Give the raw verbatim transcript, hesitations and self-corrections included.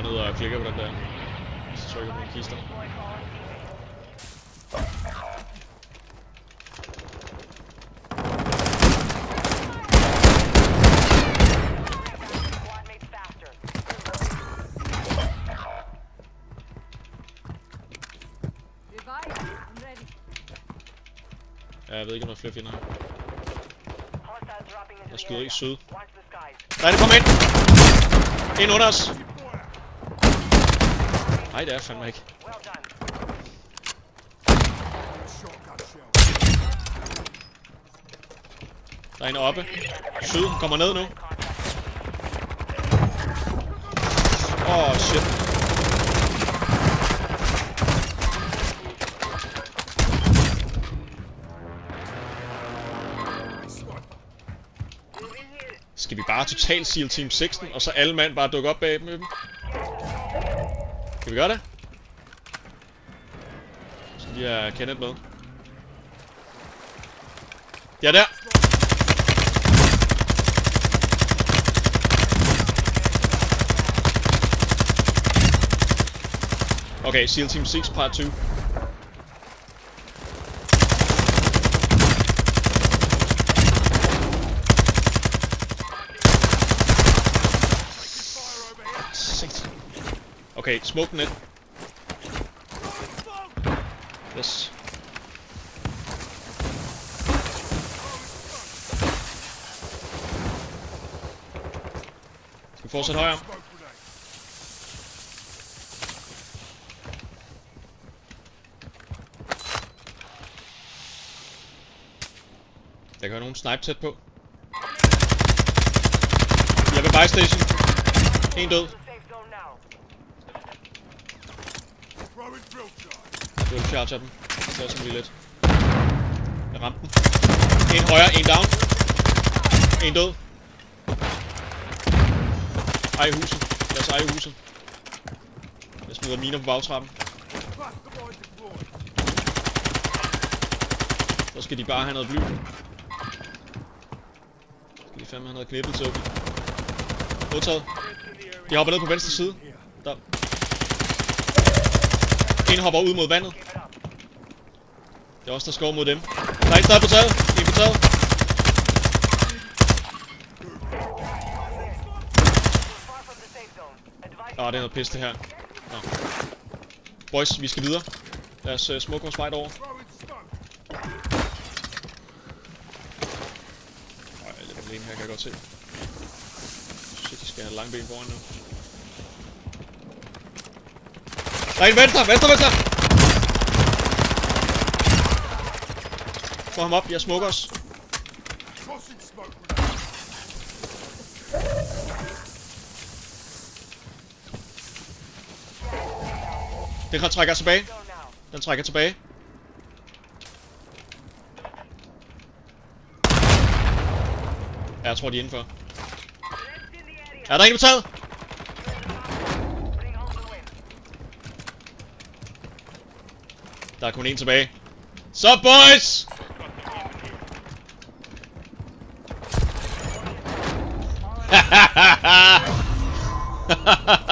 ned og klikker på den der. Så trykker på den kister. Ja, jeg ved ikke, om der er flere fjender her. Jeg skyder ikke syd. Nej, det kommer ind! Ind under os! Nej, det er fandme ikke. Der er en oppe. Syd kommer ned nu. Åh, oh, shit. Skal vi bare totalt seal Team seksten, og så alle mand bare dukke op bag med dem? Kan vi gøre det? Så de har Kenneth med. Ja, der! Okay, seal Team seks part to. Okay, smoke den ind. Yes. Skal vi fortsætte højere? Jeg kan høre nogen snipe tæt på. Jeg vil buy station. En død. Jeg vil charge af dem. Så er sådan lige lidt. Jeg ramte den. En højre, en down. En død. Ej huset. Lad os eje huset. Jeg smider miner på bagtrappen. Så skal de bare have noget bly. Skal de fandme have noget knippel til åbent. Modtaget. De hopper ned på venstre side. Der. En hopper ud mod vandet. Det er også der skal over mod dem. Der er en stadig på taget. En på taget. Åh, oh, det er noget pis det her. Nå. Boys, vi skal videre. Lad os uh, smukke vores vej derover. Øj, lidt alene her kan jeg godt se. Shit, de skal have lange ben foran nu. Der er en venstre, venstre, venstre! Få ham op, jeg smukker os. Den kan trække tilbage. Den trækker tilbage. Ja, jeg tror de er indenfor. Ja, der er en på taget! Der er kun en tilbage. Så boys! Hahaha!